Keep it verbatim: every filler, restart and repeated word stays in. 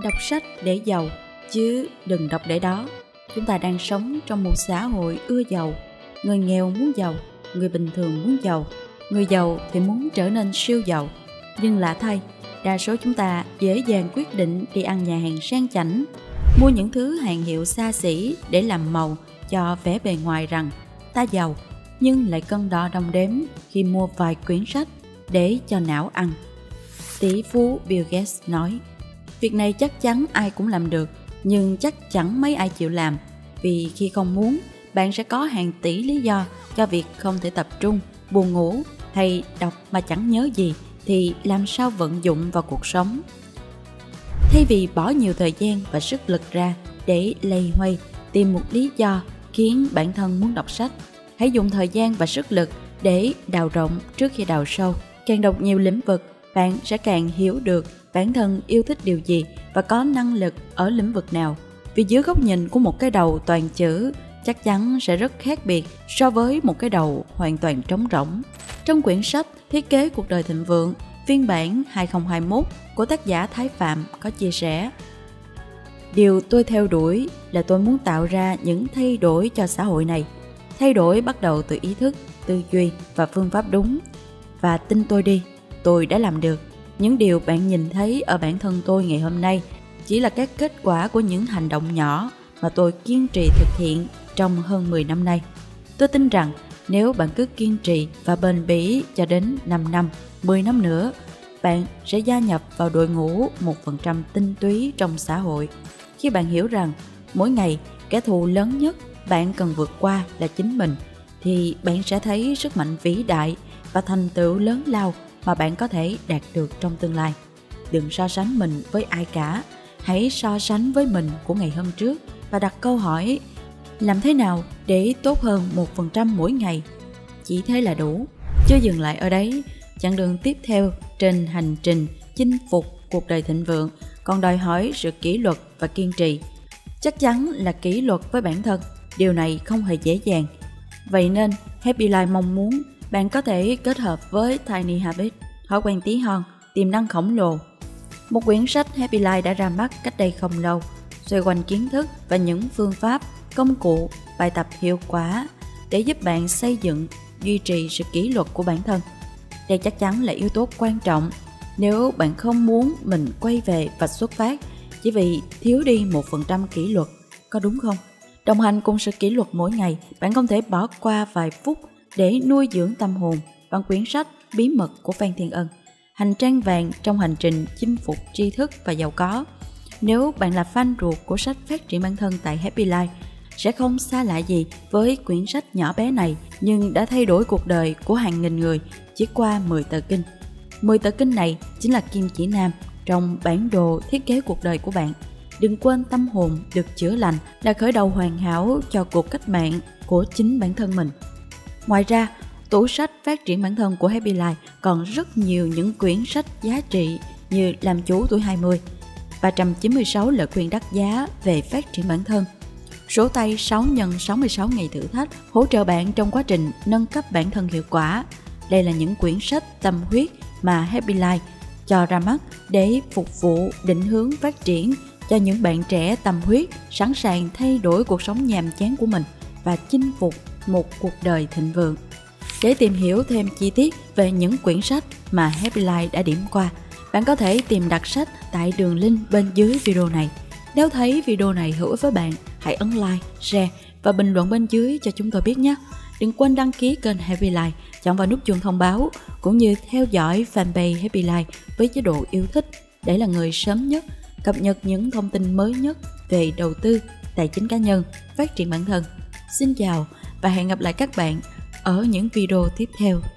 đọc sách để giàu, chứ đừng đọc để đó. Chúng ta đang sống trong một xã hội ưa giàu. Người nghèo muốn giàu, người bình thường muốn giàu, người giàu thì muốn trở nên siêu giàu. Nhưng lạ thay, đa số chúng ta dễ dàng quyết định đi ăn nhà hàng sang chảnh, mua những thứ hàng hiệu xa xỉ để làm màu cho vẻ bề ngoài rằng ta giàu, nhưng lại cân đo đong đếm khi mua vài quyển sách để cho não ăn. Tỷ phú Bill Gates nói, việc này chắc chắn ai cũng làm được, nhưng chắc chẳng mấy ai chịu làm, vì khi không muốn, bạn sẽ có hàng tỷ lý do cho việc không thể tập trung, buồn ngủ hay đọc mà chẳng nhớ gì, thì làm sao vận dụng vào cuộc sống. Thay vì bỏ nhiều thời gian và sức lực ra để loay hoay tìm một lý do khiến bản thân muốn đọc sách, hãy dùng thời gian và sức lực để đào rộng trước khi đào sâu. Càng đọc nhiều lĩnh vực, bạn sẽ càng hiểu được bản thân yêu thích điều gì và có năng lực ở lĩnh vực nào. Vì dưới góc nhìn của một cái đầu toàn chữ chắc chắn sẽ rất khác biệt so với một cái đầu hoàn toàn trống rỗng. Trong quyển sách Thiết kế cuộc đời thịnh vượng, phiên bản hai không hai mốt của tác giả Thái Phạm có chia sẻ, điều tôi theo đuổi là tôi muốn tạo ra những thay đổi cho xã hội này. Thay đổi bắt đầu từ ý thức, tư duy và phương pháp đúng. Và tin tôi đi, tôi đã làm được. Những điều bạn nhìn thấy ở bản thân tôi ngày hôm nay chỉ là các kết quả của những hành động nhỏ mà tôi kiên trì thực hiện trong hơn mười năm nay. Tôi tin rằng nếu bạn cứ kiên trì và bền bỉ cho đến năm năm, mười năm nữa, bạn sẽ gia nhập vào đội ngũ một phần trăm tinh túy trong xã hội. Khi bạn hiểu rằng mỗi ngày kẻ thù lớn nhất bạn cần vượt qua là chính mình, thì bạn sẽ thấy sức mạnh vĩ đại và thành tựu lớn lao mà bạn có thể đạt được trong tương lai. Đừng so sánh mình với ai cả, hãy so sánh với mình của ngày hôm trước và đặt câu hỏi, làm thế nào để tốt hơn một phần trăm mỗi ngày? Chỉ thế là đủ. Chưa dừng lại ở đấy, chặng đường tiếp theo trên hành trình chinh phục cuộc đời thịnh vượng còn đòi hỏi sự kỷ luật và kiên trì. Chắc chắn là kỷ luật với bản thân, điều này không hề dễ dàng. Vậy nên Happy Life mong muốn bạn có thể kết hợp với Tiny Habits, thói quen tí hon, tiềm năng khổng lồ. Một quyển sách Happy Life đã ra mắt cách đây không lâu, xoay quanh kiến thức và những phương pháp, công cụ, bài tập hiệu quả để giúp bạn xây dựng, duy trì sự kỷ luật của bản thân. Đây chắc chắn là yếu tố quan trọng nếu bạn không muốn mình quay về và xuất phát chỉ vì thiếu đi một phần trăm kỷ luật, có đúng không? Đồng hành cùng sự kỷ luật mỗi ngày, bạn không thể bỏ qua vài phút để nuôi dưỡng tâm hồn bằng quyển sách Bí mật của Phan Thiên Ân, hành trang vàng trong hành trình chinh phục tri thức và giàu có. Nếu bạn là fan ruột của sách phát triển bản thân tại Happy Life, sẽ không xa lạ gì với quyển sách nhỏ bé này nhưng đã thay đổi cuộc đời của hàng nghìn người chỉ qua mười tờ kinh. mười tờ kinh này chính là kim chỉ nam trong bản đồ thiết kế cuộc đời của bạn. Đừng quên tâm hồn được chữa lành là khởi đầu hoàn hảo cho cuộc cách mạng của chính bản thân mình. Ngoài ra, tủ sách phát triển bản thân của Happy Life còn rất nhiều những quyển sách giá trị như Làm chủ tuổi hai mươi, ba trăm chín mươi sáu lời khuyên đắt giá về phát triển bản thân, Sổ tay sáu nhân sáu mươi sáu ngày thử thách hỗ trợ bạn trong quá trình nâng cấp bản thân hiệu quả. Đây là những quyển sách tâm huyết mà Happy Life cho ra mắt để phục vụ định hướng phát triển cho những bạn trẻ tâm huyết sẵn sàng thay đổi cuộc sống nhàm chán của mình và chinh phục một cuộc đời thịnh vượng. Để tìm hiểu thêm chi tiết về những quyển sách mà Happy Life đã điểm qua, bạn có thể tìm đặt sách tại đường link bên dưới video này. Nếu thấy video này hữu ích với bạn, hãy ấn like, share và bình luận bên dưới cho chúng tôi biết nhé. Đừng quên đăng ký kênh Happy Life, chọn vào nút chuông thông báo cũng như theo dõi fanpage Happy Life với chế độ yêu thích để là người sớm nhất cập nhật những thông tin mới nhất về đầu tư, tài chính cá nhân, phát triển bản thân. Xin chào và hẹn gặp lại các bạn ở những video tiếp theo.